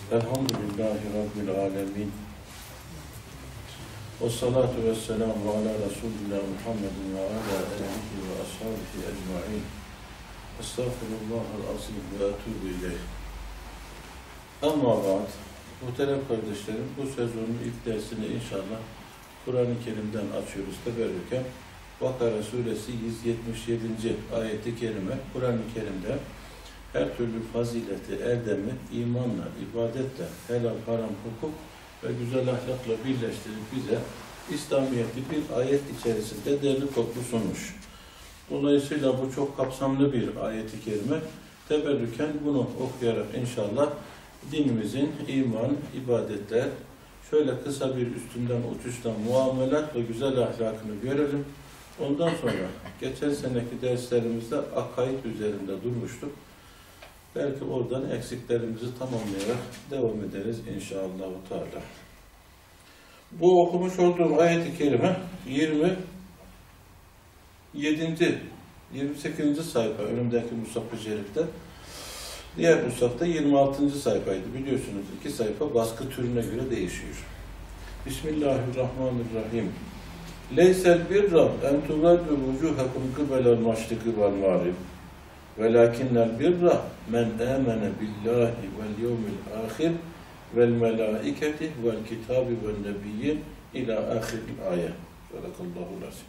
Elhamdülillahi Rabbil alemin. Ve salatu ve selamu ala Resulullah Muhammedin ve ala alihi ve ashabihi ecma'in. Estağfirullahal azim ve etûbü ileyh. Amma ba'd. Muhterem kardeşlerim, bu sezonun ilk dersini inşallah Kur'an-ı Kerim'den açıyoruz teberrüken. Bakara suresi 177. ayeti kerime Kur'an-ı Kerim'de her türlü fazileti, erdemi, imanla, ibadetle, helal, haram, hukuk ve güzel ahlakla birleştirip bize İslamiyet'i bir ayet içerisinde derli toplu sunmuş. Dolayısıyla bu çok kapsamlı bir ayet-i kerime. Teberrüken bunu okuyarak inşallah dinimizin iman, ibadetler, şöyle kısa bir üstünden uçuştan muamelat ve güzel ahlakını görelim. Ondan sonra geçen seneki derslerimizde akaid üzerinde durmuştuk. Belki oradan eksiklerimizi tamamlayarak devam ederiz inşallah. Bu okumuş olduğum ayet-i kerime 28. sayfa önümdeki Mushaf-ı Şerif'te. Diğer Mushaf'ta 26. sayfaydı. Biliyorsunuz iki sayfa baskı türüne göre değişiyor. Bismillahirrahmanirrahim. Leysel birra en tuvallu vucuhakum kıbelel maşriki vel mağrib. Velakinnel birra men amene billahi vel yevmil ahir vel melaiketi vel kitabi vel nebiyyin ila ahiril ayet. Sadakallahu lazim.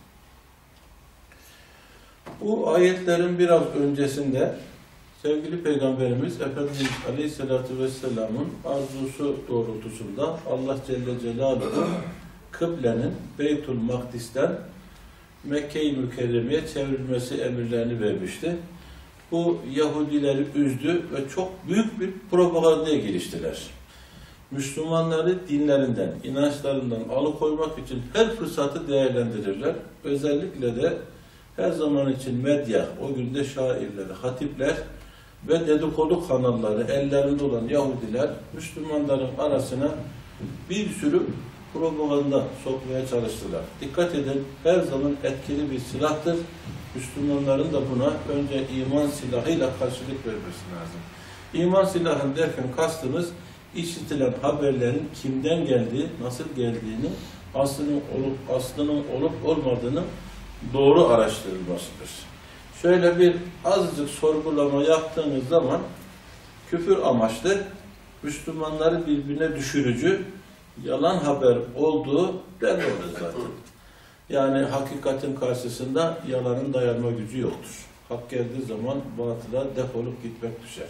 Bu ayetlerin biraz öncesinde sevgili Peygamberimiz Efendimiz Aleyhisselatü Vesselam'ın arzusu doğrultusunda Allah Celle Celaluhu kıblenin Beytül Makdis'ten Mekke-i Mükerreme'ye çevrilmesi emirlerini vermişti. Bu Yahudileri üzdü ve çok büyük bir propagandaya giriştiler. Müslümanları dinlerinden, inançlarından alıkoymak için her fırsatı değerlendirirler. Özellikle de her zaman için medya, o günde şairleri, hatipler ve dedikodu kanalları ellerinde olan Yahudiler Müslümanların arasına bir sürü propaganda sokmaya çalıştılar. Dikkat edin, her zaman etkili bir silahtır. Müslümanların da buna önce iman silahıyla karşılık vermesi lazım. İman silahı derken kastımız işitilen haberlerin kimden geldiği, nasıl geldiğini, aslının olup olmadığını doğru araştırılmasıdır. Şöyle bir azıcık sorgulama yaptığınız zaman küfür amaçlı, Müslümanları birbirine düşürücü, yalan haber olduğu belli olur zaten. Yani hakikatin karşısında yalanın dayanma gücü yoktur. Hak geldiği zaman batıla defolup gitmek düşer.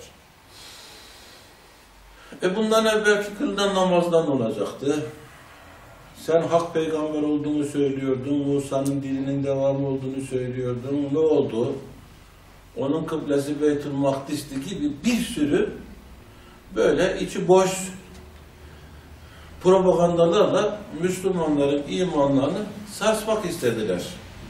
Bundan evvelki kılınan namazdan olacaktı. Sen hak peygamber olduğunu söylüyordun, Musa'nın dilinin devamı olduğunu söylüyordun. Ne oldu? Onun kıblesi Beytül Makdis'ti gibi bir sürü böyle içi boş propagandalarla Müslümanların imanlarını sarsmak istediler.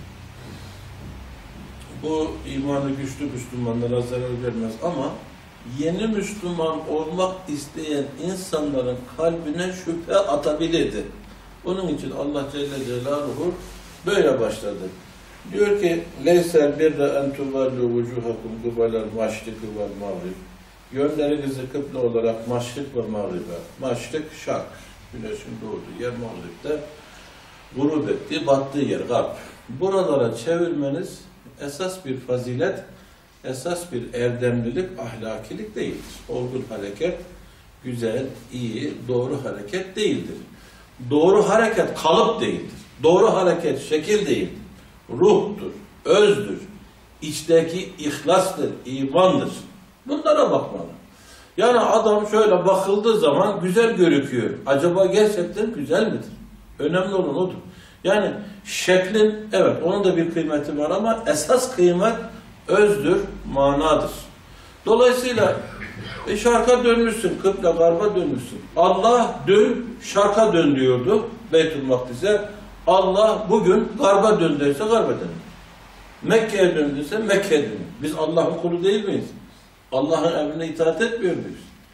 Bu imanı güçlü Müslümanlara zarar vermez ama yeni Müslüman olmak isteyen insanların kalbine şüphe atabilirdi. Onun için Allah Celle Celaluhu böyle başladı. Diyor ki: "Leysel birra en tuvallu vucuhakum kıbelel maşriki vel mağrib." Yönlerinizi kıble olarak maşrik ve mağribe. Maşrik şark, güneşin doğduğu yer, mağribde gurub ettiği, battığı yer, garp. Buralara çevirmeniz esas bir fazilet, esas bir erdemlilik, ahlakilik değildir. Olgun hareket, güzel, iyi, doğru hareket değildir. Doğru hareket kalıp değildir. Doğru hareket şekil değildir. Ruhtur, özdür, içteki ihlastır, imandır. Bunlara bakmalı. Yani adam şöyle bakıldığı zaman güzel gözüküyor. Acaba gerçekten güzel midir? Önemli olan odur. Yani şeklin, evet onun da bir kıymeti var ama esas kıymet özdür, manadır. Dolayısıyla şarka dönmüşsün, kıble garba dönmüşsün. Allah dün şarka dön diyordu Beytül Makdis'e. Allah bugün garba dön derse garba dönür. Mekke'ye döndüyse Mekke'ye dönür. Biz Allah'ın kulu değil miyiz? Allah'ın emrine itaat etmiyor muyuz?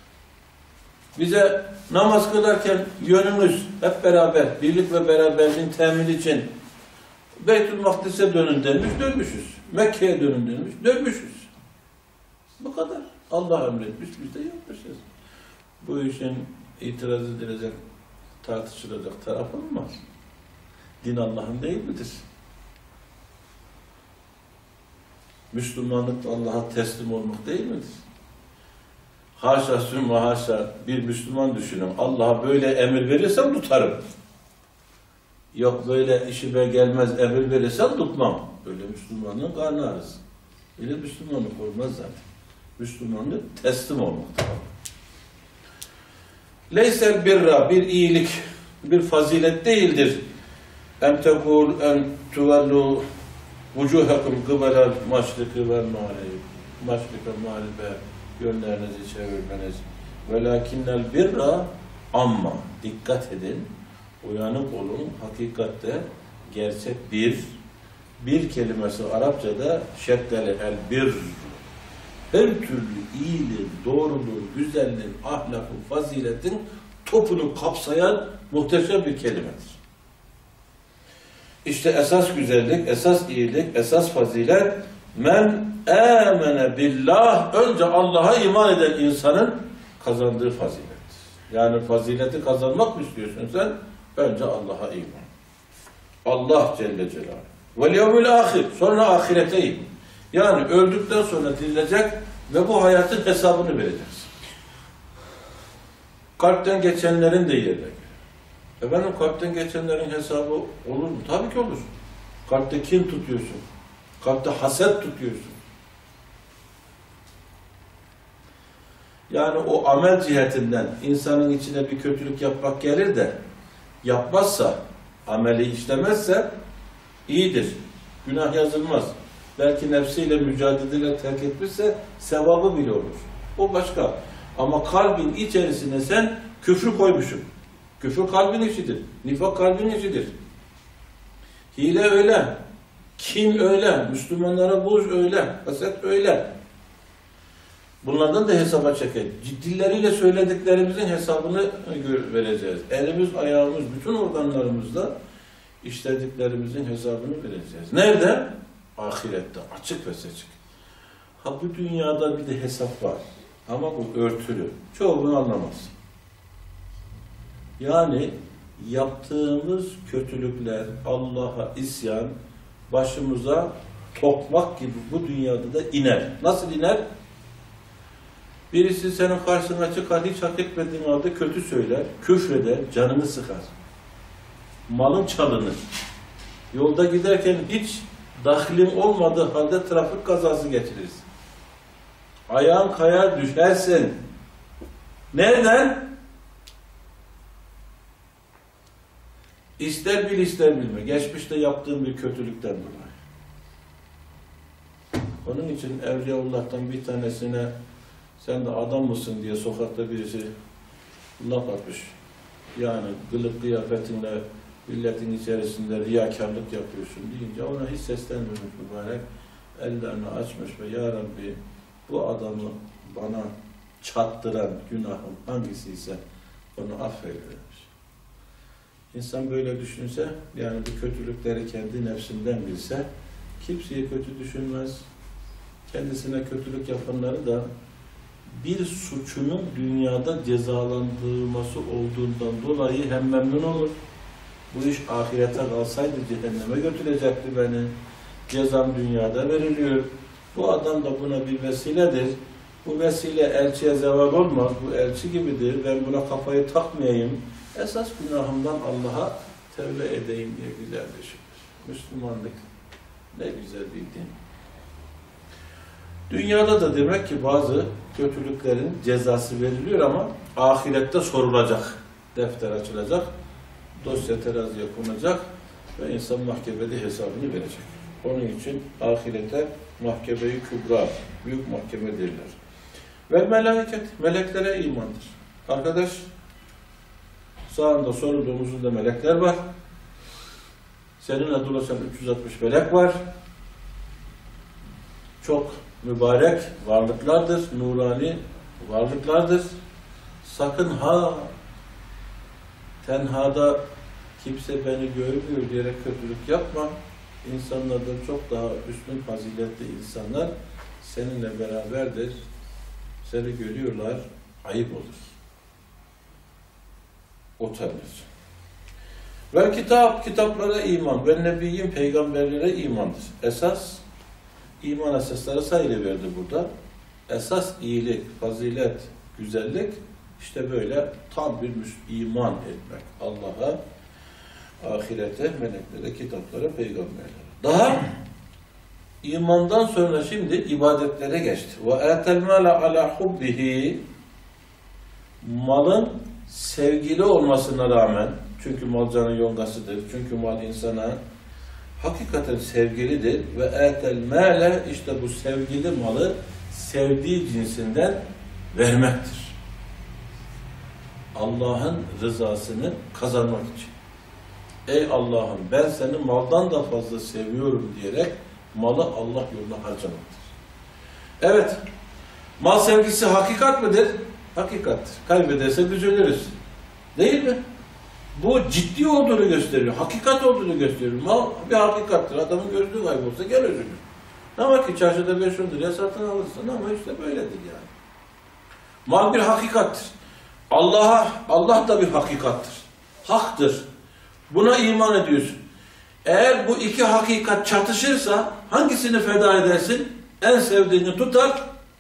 Bize namaz kılarken yönümüz hep beraber, birlik ve beraberliğin temin için Beytül Makdis'e dönün demiş, dönmüşüz. Mekke'ye dönün demiş, dönmüşüz. Bu kadar. Allah emretmiş, biz de yapmışız. Bu işin itiraz edilecek, tartışılacak tarafı mı var? Din Allah'ın değil midir? Müslümanlık Allah'a teslim olmak değil midir? Haşa sümme haşa bir Müslüman düşünün. Allah'a böyle emir verirsem tutarım. Yok böyle işime gelmez emir verirsem tutmam. Böyle Müslümanlığın karnı ağrısı. Öyle Müslümanlık olmaz zaten. Müslümanlık teslim olmaktır. Leysel birra bir iyilik, bir fazilet değildir. En tekul en tuvellu vucuhakum kıbelel maşriki vel mağrib. Maşrika mağribe yönlerinizi çevirmeniz. Velakinnel birra amma. Dikkat edin. Uyanık olun. Hakikatte gerçek bir kelimesi Arapçada şeddeli el bir. Her türlü iyiliğin, doğruluğun, güzelliğin, ahlakın, faziletin topunu kapsayan muhteşem bir kelimedir. İşte esas güzellik, esas iyilik, esas fazilet men amene billah önce Allah'a iman eden insanın kazandığı fazilettir. Yani fazileti kazanmak mı istiyorsun sen? Önce Allah'a iman. Allah Celle Celaluhu. Vel yevmil ahir. Sonra ahirete iman. Yani öldükten sonra dirilecek ve bu hayatın hesabını vereceksin. Kalpten geçenlerin de yerine. Efendim kalpten geçenlerin hesabı olur mu? Tabii ki olur. Kalpte kin tutuyorsun. Kalpte haset tutuyorsun. Yani o amel cihetinden insanın içine bir kötülük yapmak gelir de yapmazsa, ameli işlemezse iyidir. Günah yazılmaz. Belki nefsiyle mücadele terk etmişse sevabı bile olur. O başka. Ama kalbin içerisine sen küfrü koymuşsun. Küfür kalbin içidir. Nifak kalbin içidir. Hile öyle. Kin öyle. Müslümanlara buğz öyle. Haset öyle. Bunlardan da hesaba çeker. Ciddileriyle söylediklerimizin hesabını vereceğiz. Elimiz, ayağımız, bütün organlarımızla işlediklerimizin hesabını vereceğiz. Nerede? Ahirette. Açık ve seçik. Ha bu dünyada bir de hesap var. Ama bu örtülü. Çoğu bunu anlamaz. Yani yaptığımız kötülükler, Allah'a isyan, başımıza tokmak gibi bu dünyada da iner. Nasıl iner? Birisi senin karşına çıkar, hiç hak etmediğin halde kötü söyler, küfreder, canını sıkar. Malın çalınır. Yolda giderken hiç dahlin olmadığı halde trafik kazası geçirirsin. Ayağın kayar düşersin. Nereden? İster bil ister bilme. Geçmişte yaptığın bir kötülükten dolayı. Onun için Evliyaullah'tan bir tanesine sen de adam mısın diye sokakta birisi laf atmış. Yani kılık kıyafetinle milletin içerisinde riyakarlık yapıyorsun deyince ona hiç seslenmemiş mübarek. Ellerini açmış ve Ya Rabbi bu adamı bana çattıran günahım hangisiyse onu affeyle demiş. İnsan böyle düşünse, yani bu kötülükleri kendi nefsinden bilse, kimseye kötü düşünmez. Kendisine kötülük yapanları da bir suçunun dünyada cezalandırılması olduğundan dolayı hem memnun olur. Bu iş ahirete kalsaydı cehenneme götürecekti beni. Cezam dünyada veriliyor. Bu adam da buna bir vesiledir. Bu vesile elçiye zeval olmaz. Bu elçi gibidir. Ben buna kafayı takmayayım. Esas günahımdan Allah'a tevbe edeyim diye güzel düşünür. Müslümanlık ne güzel bir din. Dünyada da demek ki bazı kötülüklerin cezası veriliyor ama ahirette sorulacak. Defter açılacak, dosya teraziye konacak ve insan mahkemede hesabını verecek. Onun için ahirete mahkeme-i kübra, büyük mahkeme derler. Ve meleket, meleklere imandır. Arkadaş, sağında solunda omuzunda melekler var. Seninle dolaşan 360 melek var. Çok mübarek varlıklardır, nurani varlıklardır. Sakın ha tenhada kimse beni görmüyor diyerek kötülük yapma. İnsanlardan çok daha üstün faziletli insanlar seninle beraberdir. Seni görüyorlar, ayıp olur. utanır. Ve kitaplara iman ve nebiyyin peygamberlere imandır. Esas, iman esasları sayılıverdi burada. Esas iyilik, fazilet, güzellik işte böyle tam bir iman etmek. Allah'a, ahirete, meleklere, kitaplara, peygamberlere. Daha imandan sonra şimdi ibadetlere geçti. Ve etel mâle alâ hubbihi, malın sevgili olmasına rağmen, çünkü mal canın yongasıdır, çünkü mal insana hakikaten sevgilidir ve etel mâle, işte bu sevgili malı sevdiği cinsinden vermektir. Allah'ın rızasını kazanmak için. Ey Allah'ım, ben seni maldan da fazla seviyorum diyerek malı Allah yoluna harcamaktır. Evet, mal sevgisi hakikat midir? Hakikattir. Kaybedersek üzülürüz. Değil mi? Bu ciddi olduğunu gösteriyor. Hakikat olduğunu gösteriyor. Mal bir hakikattir. Adamın gözlüğü kaybolsa gel üzülür. Ama ki çarşıda 5-10 liraya satın alırsın ama işte böyledir yani. Mal bir hakikattir. Allah da bir hakikattir. Haktır. Buna iman ediyorsun. Eğer bu iki hakikat çatışırsa hangisini feda edersin? En sevdiğini tutar,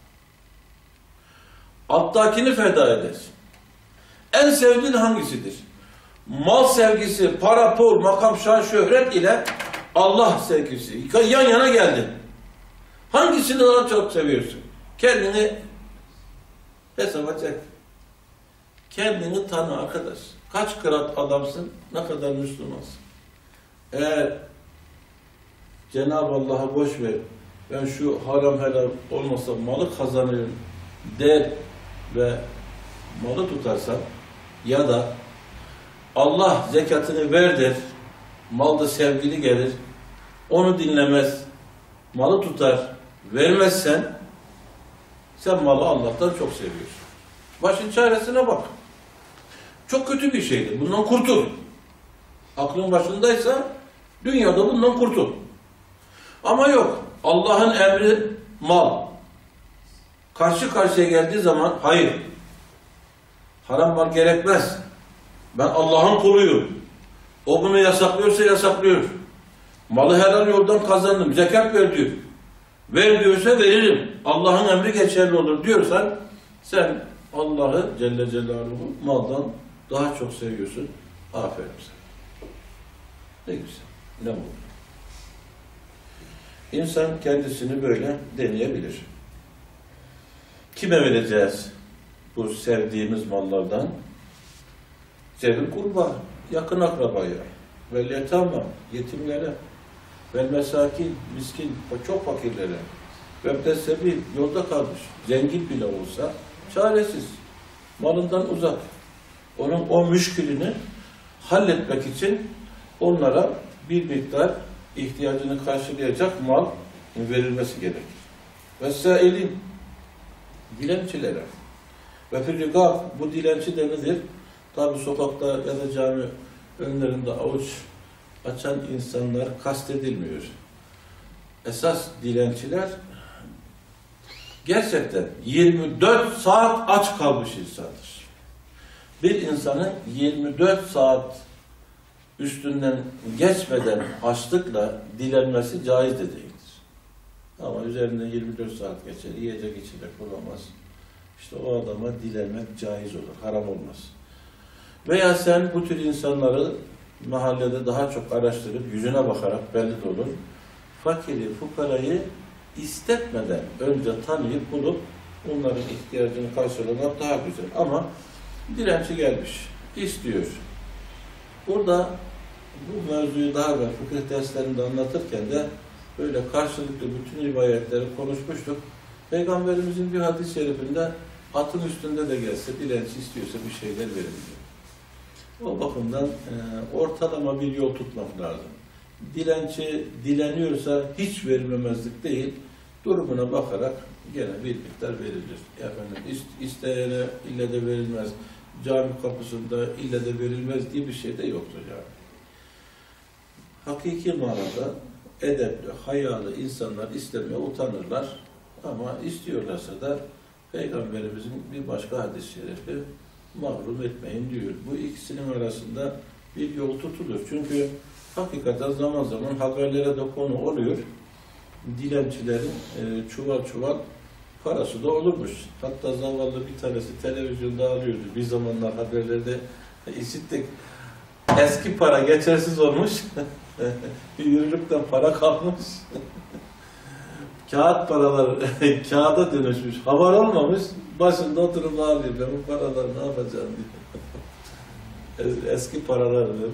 alttakini feda edersin. En sevdiğin hangisidir? Mal sevgisi, para, pul, makam, şan, şöhret ile Allah sevgisi yan yana geldi. Hangisini daha çok seviyorsun? Kendini hesaba çek. Kendini tanı arkadaş. Kaç kırat adamsın, ne kadar Müslümansın. Eğer Cenab-ı Allah'a boş ver, ben şu haram helal olmasa malı kazanırım der ve malı tutarsan ya da Allah zekatını ver der, malda sevgili gelir, onu dinlemez, malı tutar, vermezsen sen malı Allah'tan çok seviyorsun. Başın çaresine bak. Çok kötü bir şeydir. Bundan kurtul. Aklın başındaysa dünyada bundan kurtul. Ama yok. Allah'ın emri mal. Karşı karşıya geldiği zaman hayır. Haram mal gerekmez. Ben Allah'ın kuluyum. O bunu yasaklıyorsa yasaklıyor. Malı helal yoldan kazandım. Zekat ver diyor. Ver diyorsa veririm. Allah'ın emri geçerli olur diyorsan sen Allah'ı Celle Celaluhu maldan daha çok seviyorsun. Aferin sana. Ne güzel. Ne mutlu. İnsan kendisini böyle deneyebilir. Kime vereceğiz bu sevdiğimiz mallardan? Zevil kurba, yakın akrabaya, vel yetama, yetimlere, vel mesakin, miskin, çok fakirlere, ve sebil, yolda kalmış, zengin bile olsa çaresiz, malından uzak. Onun o müşkülünü halletmek için onlara bir miktar ihtiyacını karşılayacak mal verilmesi gerekir. Vesailin, dilencilere. Ve firrikab, bu dilenci de nedir? Tabi sokakta ya da cami önlerinde avuç açan insanlar kastedilmiyor. Esas dilenciler gerçekten 24 saat aç kalmış insandır. Bir insanın 24 saat üstünden geçmeden açlıkla dilenmesi caiz de değildir. Ama üzerinden 24 saat geçer, yiyecek içecek bulamaz. İşte o adama dilenmek caiz olur, haram olmaz. Veya sen bu tür insanları mahallede daha çok araştırıp yüzüne bakarak belli de olur. Fakiri, fukarayı istetmeden önce tanıyıp bulup onların ihtiyacını karşılamak daha güzel. Ama dilenci gelmiş, istiyor. Burada bu mevzuyu daha evvel fıkıh derslerinde anlatırken de böyle karşılıklı bütün rivayetleri konuşmuştuk. Peygamberimizin bir hadis-i şerifinde atın üstünde de gelse dilenci istiyorsa bir şeyler verin diyor. O bakımdan ortalama bir yol tutmak lazım. Dilenci dileniyorsa hiç verilmemezlik değil, durumuna bakarak gene bir miktar verilir. Efendim isteyene ille de verilmez, cami kapısında ille de verilmez diye bir şey de yoktur yani. Hakiki manada edepli, hayalı insanlar istemeye utanırlar ama istiyorlarsa da Peygamberimizin bir başka hadis-i şerifi mahrum etmeyin diyor. Bu ikisinin arasında bir yol tutulur. Çünkü hakikaten zaman zaman haberlere de konu oluyor. Dilencilerin çuval çuval parası da olurmuş. Hatta zavallı bir tanesi televizyonda alıyordu. Bir zamanlar haberlerde işittik. Eski para geçersiz olmuş. Yürürlükten para kalmış. Kağıt paralar kağıda dönüşmüş. Haber olmamış. Başında oturup ağlıyor. Ben bu paraları ne yapacağım diyor. Eski paralar diyor.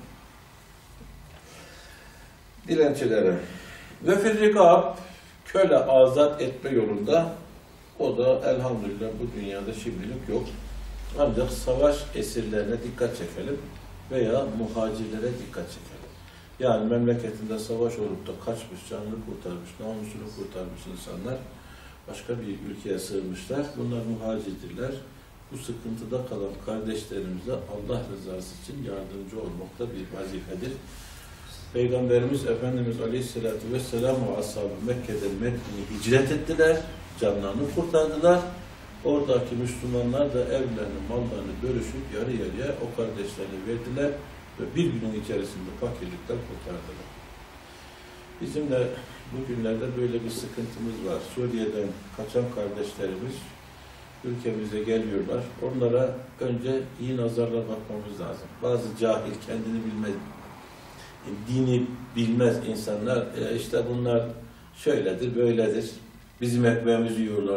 Dilencilere. Ve firrikab, köle azat etme yolunda, o da elhamdülillah bu dünyada şimdilik yok. Ancak savaş esirlerine dikkat çekelim veya muhacirlere dikkat çekelim. Yani memleketinde savaş olup da kaçmış, canını kurtarmış, namusunu kurtarmış insanlar başka bir ülkeye sığınmışlar. Bunlar muhacirdirler. Bu sıkıntıda kalan kardeşlerimize Allah rızası için yardımcı olmak da bir vazifedir. Peygamberimiz Efendimiz Aleyhisselatü Vesselam ve ashabı Mekke'den Medine'ye hicret ettiler, canlarını kurtardılar. Oradaki Müslümanlar da evlerini, mallarını bölüşüp yarı yarıya o kardeşlerine verdiler ve bir günün içerisinde fakirlikten kurtardılar. Bizim de bugünlerde böyle bir sıkıntımız var. Suriye'den kaçan kardeşlerimiz ülkemize geliyorlar. Onlara önce iyi nazarla bakmamız lazım. Bazı cahil, kendini bilmez, dini bilmez insanlar, işte bunlar şöyledir, böyledir, bizim ekmeğimizi yiyorlar.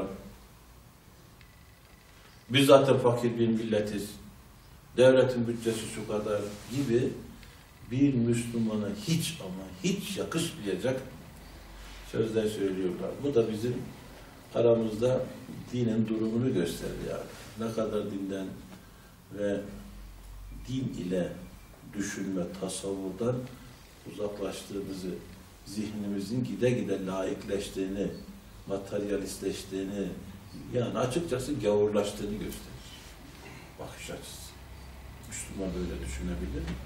Biz zaten fakir bir milletiz, devletin bütçesi şu kadar gibi bir Müslümana hiç ama hiç yakışmayacak sözler söylüyorlar. Bu da bizim aramızda dinin durumunu gösteriyor. Ne kadar dinden ve din ile düşünme, tasavvurdan uzaklaştığımızı, zihnimizin gide gide laikleştiğini, materyalistleştiğini, yani açıkçası gavurlaştığını gösterir. Bakış açısı. Müslüman böyle düşünebilir mi?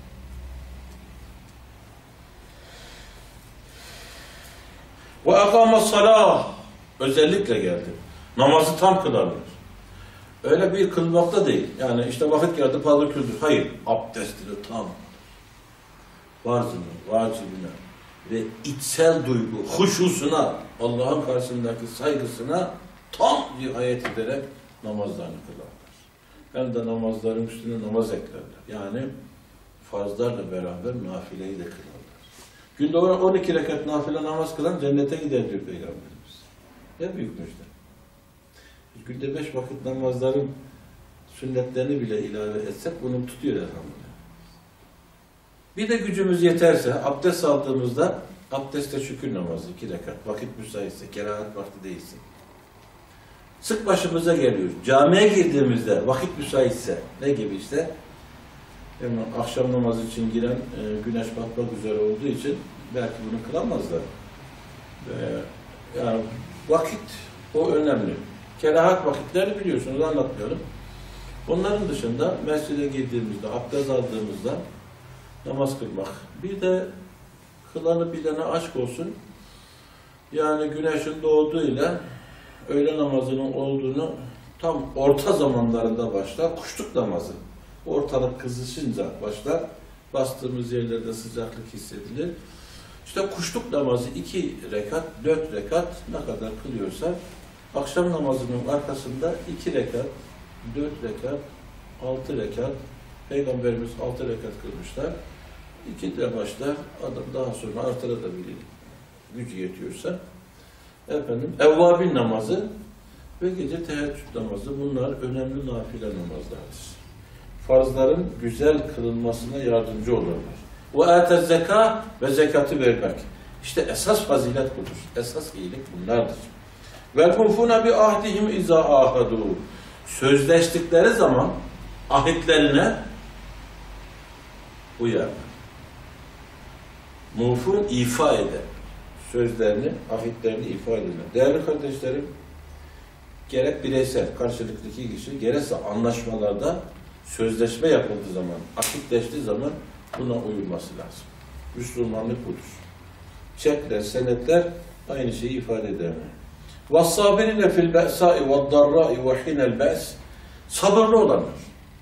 Ve akâme salâh, özellikle geldi. Namazı tam kılarlar. Öyle bir kılmakta değil. Yani işte vakit geldi, paldır küldür. Hayır, abdestini tam. Varzını, vacibine ve içsel duygu, huşusuna, Allah'ın karşısındaki saygısına tam riayet ederek namazlarını kılarlar. Hem de namazların üstüne namaz eklerler. Yani farzlarla beraber nafileyi de kılarlar. Günde 12 rekat nafile namaz kılan cennete gider diyor Peygamberimiz. Ne büyük müjde. Günde 5 vakit namazların sünnetlerini bile ilave etsek bunu tutuyor elhamdülillah. Bir de gücümüz yeterse abdest aldığımızda abdestte şükür namazı 2 rekat, vakit müsaitse, kerahat vakti değilse. Sık başımıza geliyor. Camiye girdiğimizde vakit müsaitse, ne gibi işte? Yani akşam namazı için giren güneş batmak üzere olduğu için belki bunu kılamazlar. Yani vakit o önemli. Kerahat vakitleri biliyorsunuz, anlatmıyorum. Onların dışında mescide girdiğimizde, abdest aldığımızda namaz kılmak. Bir de kılanı bilene aşk olsun. Yani güneşin doğduğuyla öğle namazının olduğunu tam orta zamanlarında başlar. Kuşluk namazı. Ortalık kızışınca başlar. Bastığımız yerlerde sıcaklık hissedilir. İşte kuşluk namazı 2 rekat, 4 rekat ne kadar kılıyorsa akşam namazının arkasında 2 rekat, 4 rekat, 6 rekat Peygamberimiz 6 rekat kılmışlar. 2 de başlar, adam daha sonra artırabilir gücü yetiyorsa. Efendim, evvabin namazı ve gece teheccüd namazı, bunlar önemli nafile namazlardır. Farzların güzel kılınmasına yardımcı olurlar. Ve âte zekâ ve zekatı vermek. İşte esas fazilet budur. Esas iyilik bunlardır. Vel mufûne bi ahdihim izâ âhadû. Sözleştikleri zaman ahitlerine uyar. Mufun ifa eder. Sözlerini, ahitlerini ifa eder. Değerli kardeşlerim, gerek bireysel, karşılıklı iki kişi, gerekse anlaşmalarda sözleşme yapıldığı zaman, akitleştiği zaman buna uyulması lazım. Müslümanlık budur. Çekler, senetler aynı şeyi ifade eder. وَالصَّابِرِينَ فِي الْبَأْسَاءِ وَالضَّرَّاءِ وَحِينَ الْبَأْسِ. Sabırlı olanlar.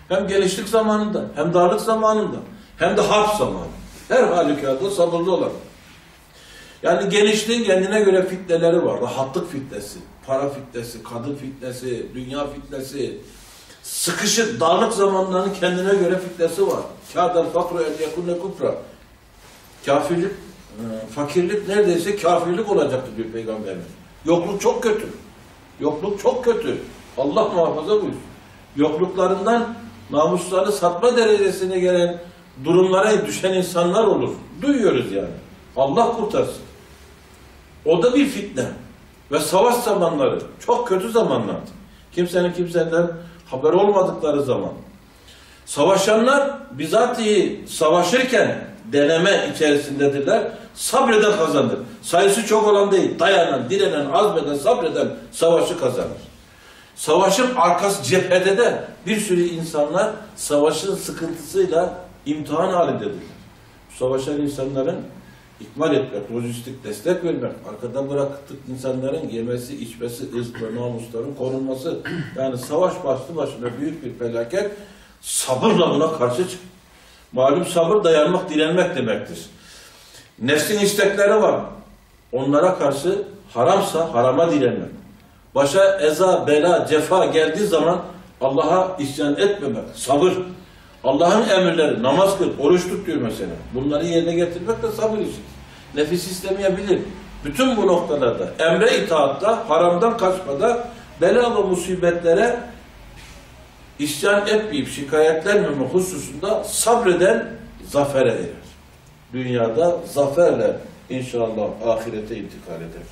Hem genişlik zamanında, hem darlık zamanında, hem de harp zamanı. Her halükarda sabırlı olan. Yani genişliğin kendine göre fitneleri var. Rahatlık fitnesi, para fitnesi, kadın fitnesi, dünya fitnesi. Sıkışık, darlık zamanlarının kendine göre fitnesi var. Kâdel fakru el yekunne kupra. Kafirlik, fakirlik neredeyse kafirlik olacaktı diyor Peygamberimiz. Yokluk çok kötü. Yokluk çok kötü. Allah muhafaza buyursun. Yokluklarından namuslarını satma derecesine gelen durumlara düşen insanlar olur. Duyuyoruz yani. Allah kurtarsın. O da bir fitne. Ve savaş zamanları çok kötü zamanlardı. Kimsenin kimseden haber olmadıkları zaman. Savaşanlar bizatihi savaşırken deneme içerisindedirler. Sabreden kazanır. Sayısı çok olan değil. Dayanan, direnen, azmeden, sabreden savaşı kazanır. Savaşın arkası cephede de bir sürü insanlar savaşın sıkıntısıyla imtihan halindedirler. Savaşan insanların ikmal etmek, lojistik destek vermek, arkada bıraktık insanların yemesi, içmesi, ırz ve namusların korunması. Yani savaş başlı başına büyük bir felaket. Sabırla buna karşı çık. Malum sabır dayanmak, direnmek demektir. Nefsin istekleri var. Onlara karşı haramsa harama direnmek. Başa eza, bela, cefa geldiği zaman Allah'a isyan etmemek. Sabır. Allah'ın emirleri, namaz kıl, oruç tut diyor mesela. Bunları yerine getirmek de sabır için. Nefis istemeyebilir. Bütün bu noktalarda emre itaatta, haramdan kaçmada, bela ve musibetlere isyan etmeyip şikayetlenmeme hususunda sabreden zafere erer. Dünyada zaferle inşallah ahirete intikal eder.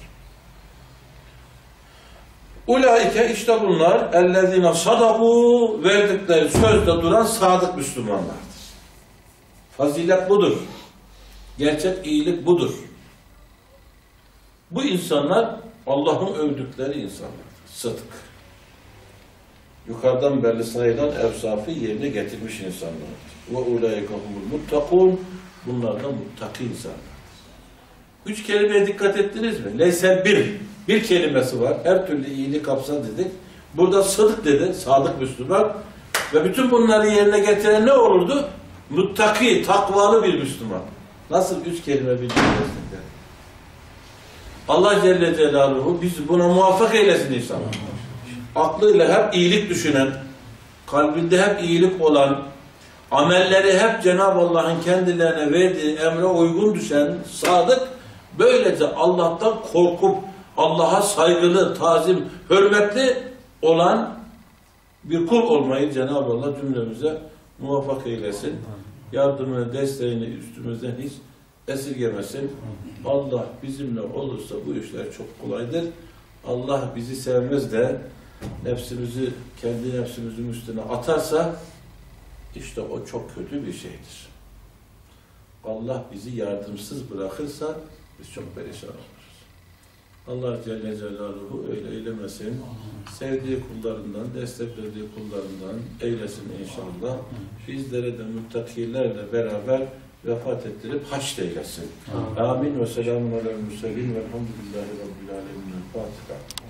Ulaike işte bunlar ellezine sadaku verdikleri sözde duran sadık Müslümanlardır. Fazilet budur. Gerçek iyilik budur. Bu insanlar Allah'ın övdükleri insanlardır. Sıdk. Yukarıdan belli sayılan evsafı yerine getirmiş insanlardır. Ve ulaike humul muttakun. Bunlar da muttaki insanlardır. 3 kelimeye dikkat ettiniz mi? Leyse bir kelimesi var. Her türlü iyiliği kapsar dedik. Burada sıdık dedi. Sadık Müslüman. Ve bütün bunları yerine getiren ne olurdu? Muttaki, takvalı bir Müslüman. Nasıl 3 kelime bildiğinizde? Allah Celle Celaluhu bizi buna muvaffak eylesin inşallah. Aklıyla hep iyilik düşünen, kalbinde hep iyilik olan, amelleri hep Cenab-ı Allah'ın kendilerine verdiği emre uygun düşen, sadık, böylece Allah'tan korkup, Allah'a saygılı, tazim, hürmetli olan bir kul olmayı Cenab-ı Allah cümlemize muvaffak eylesin. Yardımını, desteğini üstümüzden hiç esirgemesin. Allah bizimle olursa bu işler çok kolaydır. Allah bizi sevmez de nefsimizi, kendi nefsimizin üstüne atarsa işte o çok kötü bir şeydir. Allah bizi yardımsız bırakırsa biz çok perişan oluruz. Allah Celle Celaluhu öyle eylemesin. Sevdiği kullarından, desteklediği kullarından eylesin inşallah. Bizlere de muttakilerle beraber vefat ettirip haşr eylesin. Amin ve selamun aleyhi ve sellem ve elhamdülillahi rabbil alemin. Fatiha.